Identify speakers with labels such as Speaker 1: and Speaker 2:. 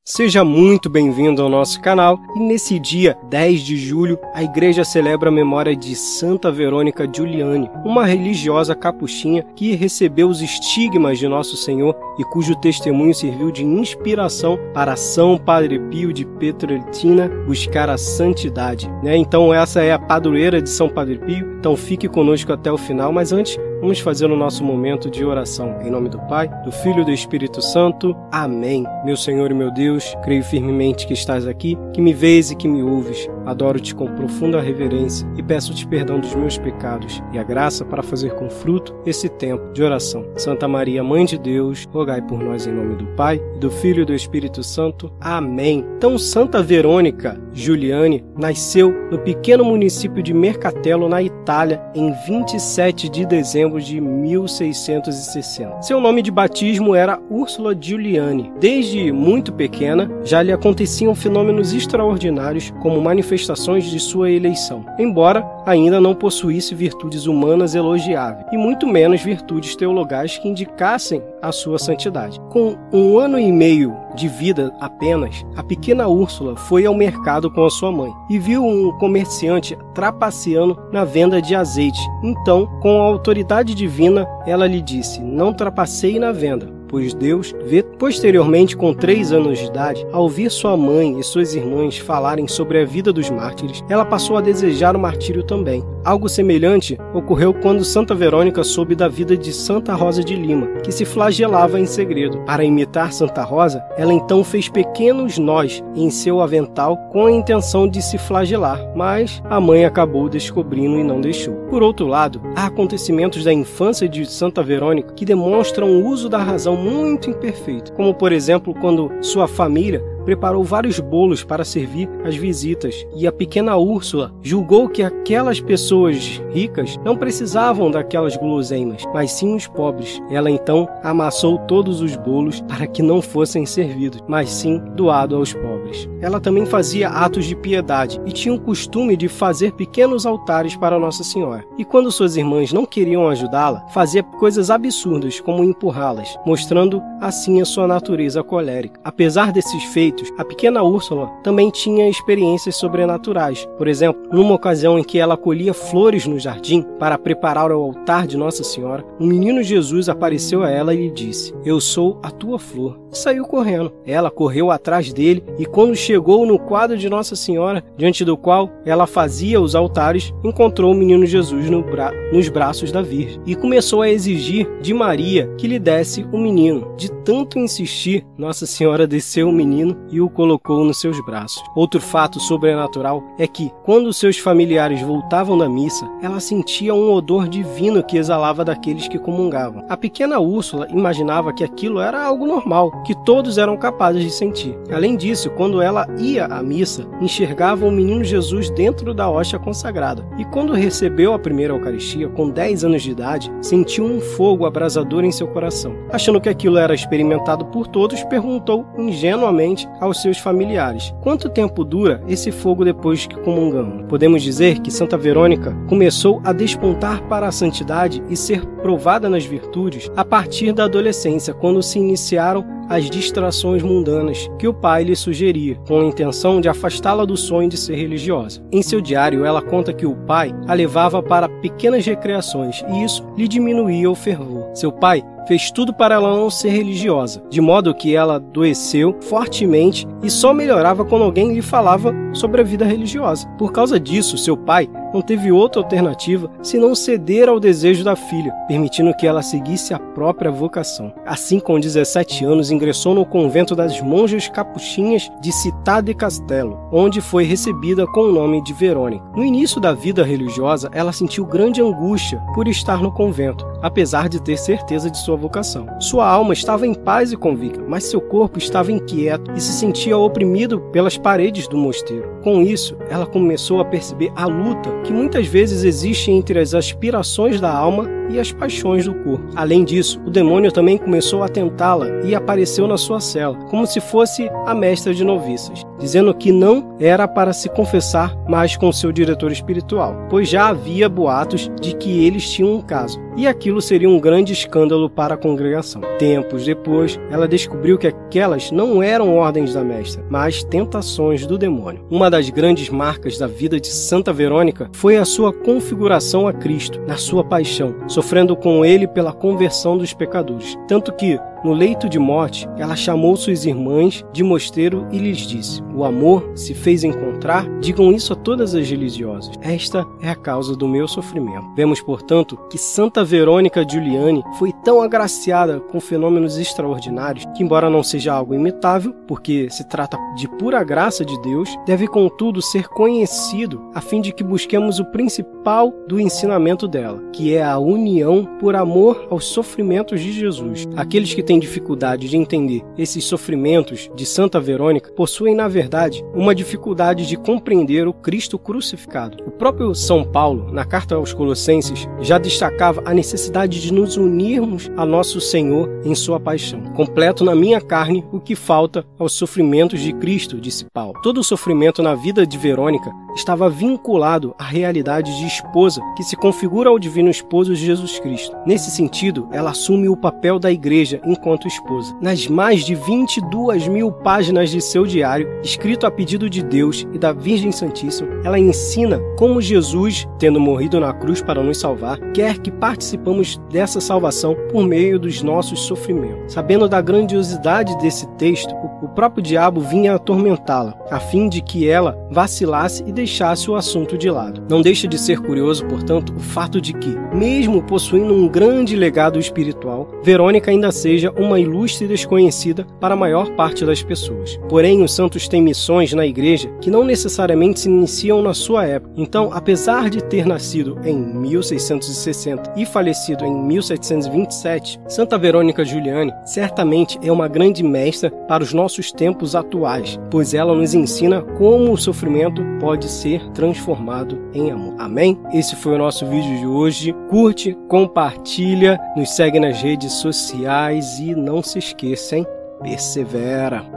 Speaker 1: Seja muito bem-vindo ao nosso canal e nesse dia 10 de julho a igreja celebra a memória de Santa Verônica Giuliani, uma religiosa capuchinha que recebeu os estigmas de Nosso Senhor e cujo testemunho serviu de inspiração para São Padre Pio de Pietrelcina buscar a santidade. Então essa é a padroeira de São Padre Pio, então fique conosco até o final, mas antes vamos fazer o nosso momento de oração. Em nome do Pai, do Filho e do Espírito Santo. Amém. Meu Senhor e meu Deus, creio firmemente que estás aqui, que me vês e que me ouves. Adoro-te com profunda reverência e peço-te perdão dos meus pecados e a graça para fazer com fruto esse tempo de oração. Santa Maria, Mãe de Deus, rogai por nós em nome do Pai, do Filho e do Espírito Santo. Amém. Então, Santa Verônica Giuliani nasceu no pequeno município de Mercatello, na Itália, em 27 de dezembro de 1660. Seu nome de batismo era Úrsula Giuliani. Desde muito pequena, já lhe aconteciam fenômenos extraordinários como manifestações de sua eleição, embora ainda não possuísse virtudes humanas elogiáveis, e muito menos virtudes teologais que indicassem a sua santidade. Com 1 ano e meio de vida apenas, a pequena Úrsula foi ao mercado com a sua mãe e viu um comerciante trapaceando na venda de azeite. Então, com a autoridade divina, ela lhe disse: "Não trapaceie na venda, pois Deus vê." Posteriormente, com 3 anos de idade, ao ouvir sua mãe e suas irmãs falarem sobre a vida dos mártires, ela passou a desejar o martírio também. Algo semelhante ocorreu quando Santa Verônica soube da vida de Santa Rosa de Lima, que se flagelava em segredo. Para imitar Santa Rosa, ela então fez pequenos nós em seu avental com a intenção de se flagelar, mas a mãe acabou descobrindo e não deixou. Por outro lado, há acontecimentos da infância de Santa Verônica que demonstram o uso da razão muito imperfeito, como por exemplo quando sua família preparou vários bolos para servir às visitas e a pequena Úrsula julgou que aquelas pessoas ricas não precisavam daquelas guloseimas, mas sim os pobres. Ela então amassou todos os bolos para que não fossem servidos, mas sim doados aos pobres. Ela também fazia atos de piedade e tinha o costume de fazer pequenos altares para Nossa Senhora. E quando suas irmãs não queriam ajudá-la, fazia coisas absurdas como empurrá-las, mostrando assim a sua natureza colérica. Apesar desses feitos, a pequena Úrsula também tinha experiências sobrenaturais. Por exemplo, numa ocasião em que ela colhia flores no jardim para preparar o altar de Nossa Senhora, um menino Jesus apareceu a ela e lhe disse: "Eu sou a tua flor." E saiu correndo. Ela correu atrás dele e quando chegou no quadro de Nossa Senhora, diante do qual ela fazia os altares, encontrou o menino Jesus nos braços da Virgem e começou a exigir de Maria que lhe desse o menino. De tanto insistir, Nossa Senhora desceu o menino e o colocou nos seus braços. Outro fato sobrenatural é que, quando seus familiares voltavam da missa, ela sentia um odor divino que exalava daqueles que comungavam. A pequena Úrsula imaginava que aquilo era algo normal, que todos eram capazes de sentir. Além disso, quando ela ia à missa, enxergava o menino Jesus dentro da hóstia consagrada. E quando recebeu a primeira Eucaristia, com 10 anos de idade, sentiu um fogo abrasador em seu coração. Achando que aquilo era experimentado por todos, perguntou ingenuamente aos seus familiares: "Quanto tempo dura esse fogo depois que comungamos?" Podemos dizer que Santa Verônica começou a despontar para a santidade e ser provada nas virtudes a partir da adolescência, quando se iniciaram as distrações mundanas que o pai lhe sugeria, com a intenção de afastá-la do sonho de ser religiosa. Em seu diário, ela conta que o pai a levava para pequenas recreações e isso lhe diminuía o fervor. Seu pai fez tudo para ela não ser religiosa, de modo que ela adoeceu fortemente e só melhorava quando alguém lhe falava sobre a vida religiosa. Por causa disso, seu pai não teve outra alternativa senão ceder ao desejo da filha, permitindo que ela seguisse a própria vocação. Assim, com 17 anos, ingressou no convento das monjas capuchinhas de Città di Castello, onde foi recebida com o nome de Verônica. No início da vida religiosa, ela sentiu grande angústia por estar no convento, apesar de ter certeza de sua vocação. Sua alma estava em paz e convicta, mas seu corpo estava inquieto e se sentia oprimido pelas paredes do mosteiro. Com isso, ela começou a perceber a luta que muitas vezes existe entre as aspirações da alma e as paixões do corpo. Além disso, o demônio também começou a tentá-la e apareceu na sua cela, como se fosse a mestra de noviças. dizendo que não era para se confessar mais com seu diretor espiritual, pois já havia boatos de que eles tinham um caso, e aquilo seria um grande escândalo para a congregação. Tempos depois, ela descobriu que aquelas não eram ordens da mestra, mas tentações do demônio. Uma das grandes marcas da vida de Santa Verônica foi a sua configuração a Cristo, na sua paixão, sofrendo com ele pela conversão dos pecadores. Tanto que, no leito de morte, ela chamou suas irmãs de mosteiro e lhes disse: o amor se fez encontrar, digam isso a todas as religiosas. Esta é a causa do meu sofrimento. Vemos, portanto, que Santa Verônica Giuliani foi tão agraciada com fenômenos extraordinários que, embora não seja algo imitável, porque se trata de pura graça de Deus, deve contudo ser conhecido a fim de que busquemos o principal do ensinamento dela, que é a união por amor aos sofrimentos de Jesus. Aqueles que têm dificuldade de entender esses sofrimentos de Santa Verônica possuem, na verdade, uma dificuldade de compreender o Cristo crucificado. O próprio São Paulo, na carta aos Colossenses, já destacava a necessidade de nos unirmos a nosso Senhor em sua paixão. Completo na minha carne o que falta aos sofrimentos de Cristo, disse Paulo. Todo o sofrimento na vida de Verônica estava vinculado à realidade de esposa que se configura ao divino esposo de Jesus Cristo. Nesse sentido, ela assume o papel da igreja enquanto esposa. Nas mais de 22.000 páginas de seu diário, escrito a pedido de Deus e da Virgem Santíssima, ela ensina como Jesus, tendo morrido na cruz para nos salvar, quer que participamos dessa salvação por meio dos nossos sofrimentos. Sabendo da grandiosidade desse texto, o próprio diabo vinha atormentá-la, a fim de que ela vacilasse e deixasse o assunto de lado. Não deixa de ser curioso, portanto, o fato de que, mesmo possuindo um grande legado espiritual, Verônica ainda seja uma ilustre desconhecida para a maior parte das pessoas. Porém, os santos têm missões na igreja que não necessariamente se iniciam na sua época. Então, apesar de ter nascido em 1660 e falecido em 1727, Santa Verônica Giuliani certamente é uma grande mestra para os nossos tempos atuais, pois ela nos ensina como o sofrimento pode ser transformado em amor. Amém? Esse foi o nosso vídeo de hoje. Curte, compartilha, nos segue nas redes sociais e não se esqueça, hein? Persevera!